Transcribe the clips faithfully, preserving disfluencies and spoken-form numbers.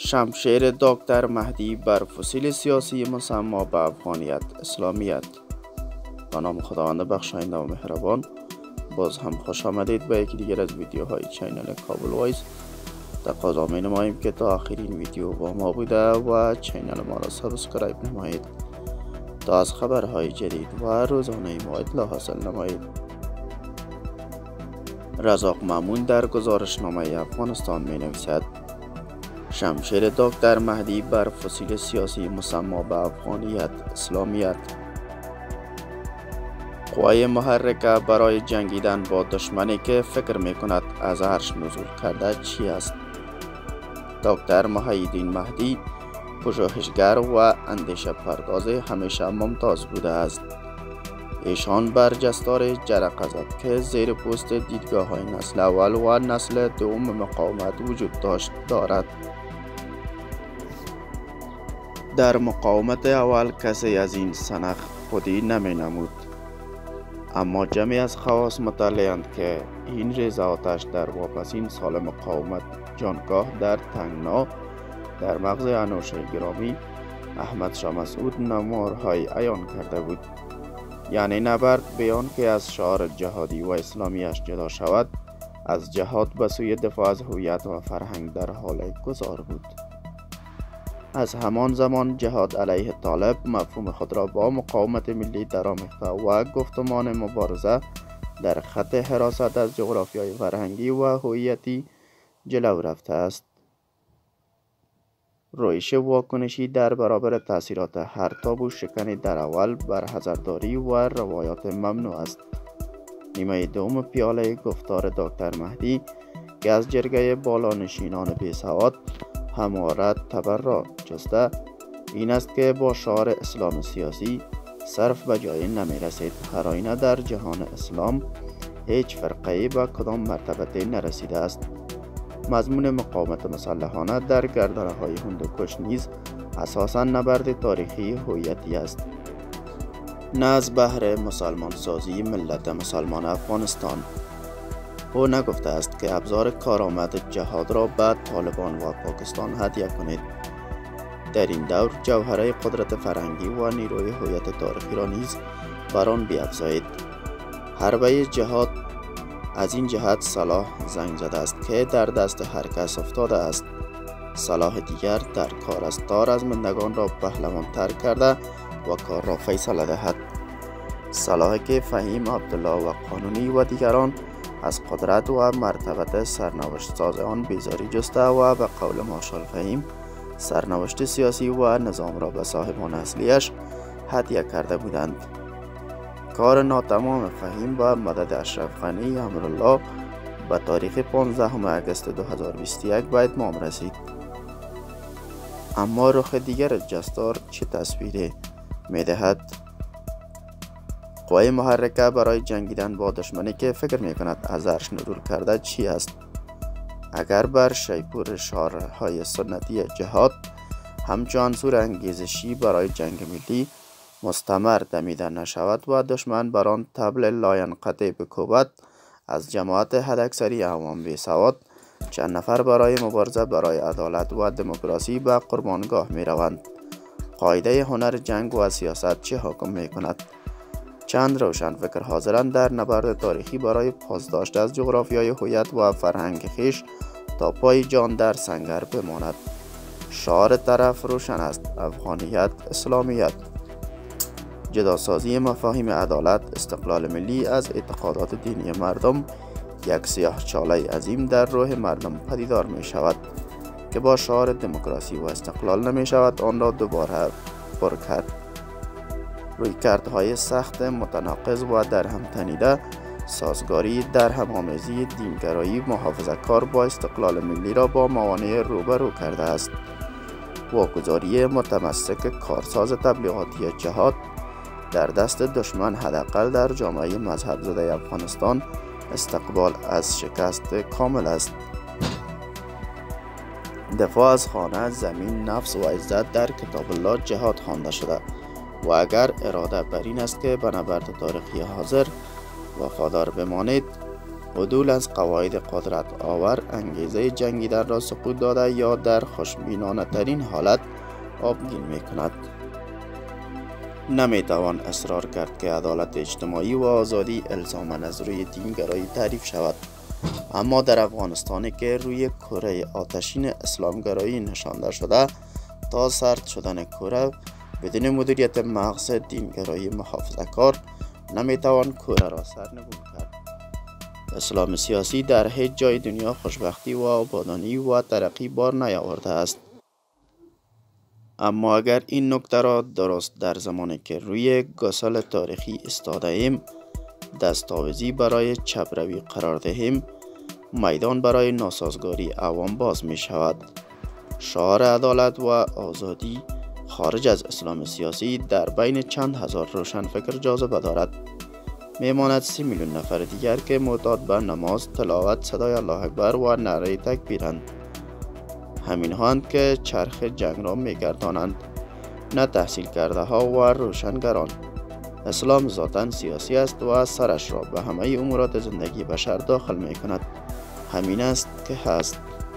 شمشیر دکتر مهدی بر فسیل سیاسی مسمى به افغانیت اسلامیت. به نام خداوند بخشاینده و مهربان. باز هم خوش آمدید به یکی دیگر از ویدیوهای چینل کابل وایس. تقاضا می نماییم که تا آخرین ویدیو با ما بوده و چینل ما را سابسکرایب نمایید تا از خبرهای جدید و روزانه ما اطلاع حاصل نمایید. رزاق مامون در گزارشنامه افغانستان می نویسد: شمشیر دکتر مهدی بر فسیل سیاسی مسمى به افغانیت اسلامیت. قوای محرکه برای جنگیدن با دشمنی که فکر می کند از عرش نزول کرده چی است؟ دکتر محیدین مهدی پژوهشگر و اندیشه پرداز همیشه ممتاز بوده است. ایشان برجستار جرقه زد که زیر پوست دیدگاه های نسل اول و نسل دوم مقاومت وجود داشت دارد. در مقاومت اول کسی از این سنخ خودی نمی نمود، اما جمعی از خواص مطلعند که این ریزه آتش در واپسین سال مقاومت جانگاه در تنگنا در مغز انوشه گرامی احمد شاه مسعود نمورهای عیان کرده بود. یعنی نبرد بیان که از شعار جهادی و اسلامیش جدا شود، از جهاد به سوی دفاع از هویت و فرهنگ در حال گذار بود. از همان زمان جهاد علیه طالب مفهوم خود را با مقاومت ملی درآمیخته و گفتمان مبارزه در خط حراست از جغرافیای فرهنگی و هویتی جلو رفته است. رویش واکنشی در برابر تأثیرات هر تابو شکنی در اول بر حذرداری و روایات ممنوع است. نیمه دوم پیاله گفتار دکتر مهدی که از جرگه بالانشینان بیسواد همواره تبرع جسته این است که با شعار اسلام سیاسی صرف به جای نمی رسید. هر آینه در جهان اسلام هیچ فرقه‌ای به کدام مرتبه نرسیده است. مضمون مقاومت مسلحانه در گردنه های هندوکش نیز اساساً نبرد تاریخی هویتی است، نه از بهر مسلمان سازی ملت مسلمان افغانستان. او نگفته است که ابزار کارآمد جهاد را به طالبان و پاکستان هدیه کنید. در این دور جوهره قدرت فرهنگی و نیروی هویت تاریخی را نیز بر آن بیفزایید. حربه جهاد از این جهت سلاح زنگ زده است که در دست هر کس افتاده است. سلاح دیگر در کار است تا رزمندگان را پهلوان تر کرده و کار را فیصله دهد. سلاحی که فهیم عبدالله و قانونی و دیگران از قدرت و مرتبت سرنوشت ساز آن بیزاری جسته و به قول مارشال فهیم سرنوشت سیاسی و نظام را به صاحبان اصلیش هدیه کرده بودند. کار ناتمام فهیم با مدد اشرف غنی امرالله به تاریخ پانزدهم اگست دو هزار و بیست و یک به اتمام رسید. اما رخ دیگر جستار چه تصویری می دهد؟ قوای محرکه برای جنگیدن با دشمنی که فکر می کند از عرش نزول کرده چی است؟ اگر بر شیپور شعارهای سنتی جهاد همچون عنصر انگیزشی برای جنگ ملی مستمر دمیده نشود و دشمن بر آن طبل لاینقطع بکوبد، از جماعت حداکثری عوام بیسواد چند نفر برای مبارزه برای عدالت و دموکراسی به قربانگاه می روند. قاعده هنر جنگ و سیاست چه حکم می کند؟ چند روشن فکر حاضرند در نبرد تاریخی برای پاسداشت از جغرافیای هویت و فرهنگ خیش تا پای جان در سنگر بماند. شعار طرف روشن است: افغانیت اسلامیت. جداسازی مفاهیم عدالت، استقلال ملی از اعتقادات دینی مردم یک سیاهچاله عظیم در روح مردم پدیدار می شود که با شعار دموکراسی و استقلال نمی شود آن را دوباره پر کرد. رویکردهای سخت متناقض و در هم تنیده، سازگاری در هم‌آمیزی دینگرایی محافظه‌کار با استقلال ملی را با موانع روبرو کرده است. واگذاری متمسک کارساز تبلیغاتی جهاد در دست دشمن حداقل در جامعه مذهب زده افغانستان استقبال از شکست کامل است. دفاع از خانه، زمین، نفس و عزت در کتاب الله جهاد خوانده شده و اگر اراده بر این است که به نبرد تاریخی حاضر وفادار بمانید، عدول از قواعد قدرت آور انگیزه جنگیدن را سقوط داده یا در خوشبینانه ترین حالت آبگین می کند. نمی توان اصرار کرد که عدالت اجتماعی و آزادی الزاماً از روی دینگرایی تعریف شود، اما در افغانستانی که روی کره آتشین اسلامگرایی نشانده شده تا سرد شدن کره بدون مدیریت مغز دینگرایی محافظه‌کار نمی توان کره را سرنگون کرد. اسلام سیاسی در هیچ جای دنیا خوشبختی و آبادانی و ترقی بار نیاورده است. اما اگر این نکته را درست در زمانی که روی گسل تاریخی ایستاده ایم دستاویزی برای چپروی قرار دهیم، میدان برای ناسازگاری عوام باز می شود. شعار عدالت و آزادی خارج از اسلام سیاسی در بین چند هزار روشنفکر جاذبه دارد. میماند سی میلیون نفر دیگر که معتاد به نماز، تلاوت، صدای الله اکبر و نعره تکبیرند. همین هاند که چرخ جنگ را میگردانند، نه تحصیل کرده ها و روشنگران. اسلام ذاتاً سیاسی است و سرش را به همه امورات زندگی بشر داخل می کند. همین است که هست.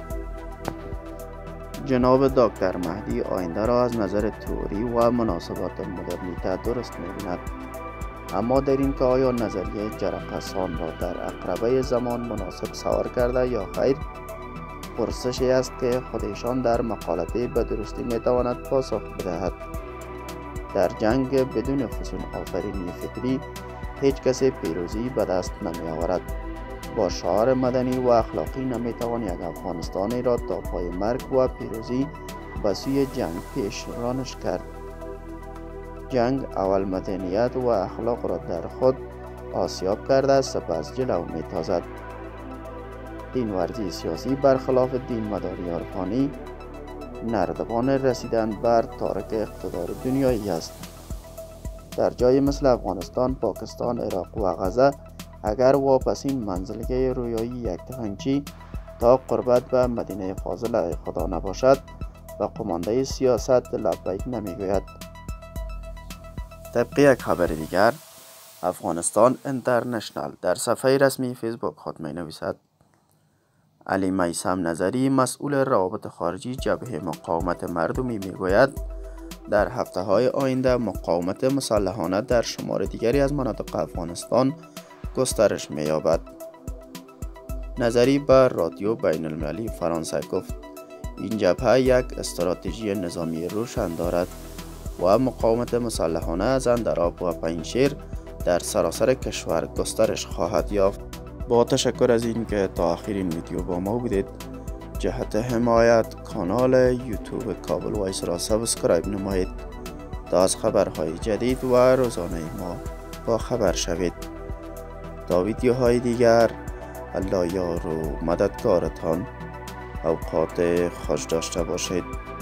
جناب دکتر مهدی آینده را از نظر تئوری و مناسبات مدرنیته درست می بیند. اما در این که آیا نظریه جرقه‌سان را در اقربه زمان مناسب سوار کرده یا خیر، پرسشی است که خودشان در مقالته به درستی می تواند پاسخ بدهد. در جنگ بدون فسون آفرینی فکری هیچ کسی پیروزی به دست نمی آورد. با شعار مدنی و اخلاقی نمی توان یک افغانستانی را تا پای مرگ و پیروزی به سوی جنگ پیش رانش کرد. جنگ اول مدنیت و اخلاق را در خود آسیاب کرده سپس جلو می تازد. دین ورزی سیاسی برخلاف دین مداری عرفانی نردبان رسیدن بر تارک اقتدار دنیایی است. در جای مثل افغانستان، پاکستان، عراق و غزه اگر واپسین منزلگه رویایی یک تفنگچی تا قربت به مدینه فاضله خدا نباشد و قمانده سیاست لبیک نمیگوید. طبق یک خبر دیگر، افغانستان اینترنشنال در صفحه رسمی فیسبوک خود می نویسد: علی میثم نظری مسئول روابط خارجی جبهه مقاومت مردمی می گوید در هفته های آینده مقاومت مسلحانه در شمار دیگری از مناطق افغانستان گسترش می یابد. نظری به رادیو بین المللی فرانسه گفت این جبهه یک استراتژی نظامی روشن دارد و مقاومت مسلحانه از اندراب و پنجشیر در سراسر کشور گسترش خواهد یافت. با تشکر از این که تا آخرین ویدیو با ما بودید. جهت حمایت کانال یوتیوب کابل وایس را سابسکرایب نمایید تا از خبرهای جدید و روزانه ما با خبر شوید. تا ویدیوهای دیگر، الله یار و مددگارتان. اوقات خوش داشته باشید.